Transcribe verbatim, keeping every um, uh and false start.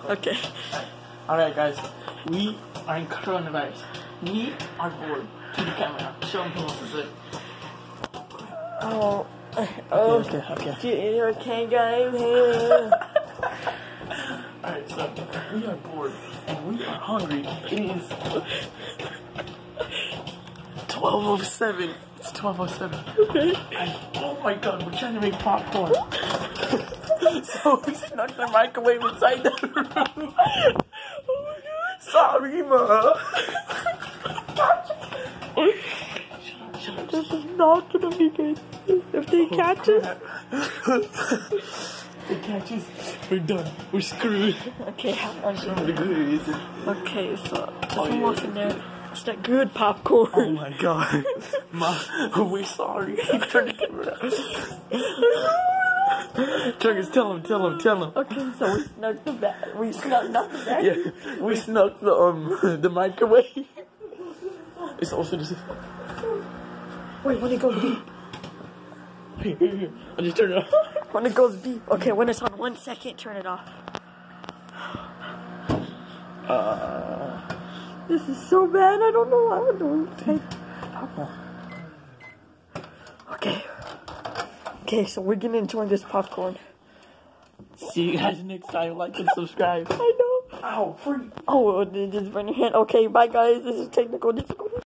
Okay. Alright, guys. We are in coronavirus. We are bored. To the camera. Show them who wants to say. Oh. Oh. Okay, okay, okay. You okay, guys? Hey. Alright, so we are bored and we are hungry. It is twelve oh seven. It's twelve oh seven. Okay. And, oh my god, we're trying to make popcorn. So we snuck the microwave inside the room. Oh my god. Sorry, ma. This is not gonna be good. If they catch us. If they catch us, we're done. We're screwed. Okay, I'm Show them the good, is it? Okay, so just Oh, yeah. walk in there. It's that good popcorn. Oh my god. Ma, we're sorry. Turn the camera. Turkins, tell him, tell him, tell him. Okay, so we snuck the bag. We snuck not the bag. Yeah, we snuck the um the microwave. It's also just. Wait, when it goes beep. Here, here, here. I just turned it off. When it goes beep. Okay, when it's on one second, turn it off. Uh, This is so bad. I don't know what I'm doing. Okay. Okay, so we're gonna enjoy this popcorn. see you guys next time. Like and subscribe. I know. Ow, free. Oh, it just burn your hand. Okay, bye guys. This is technical difficulty.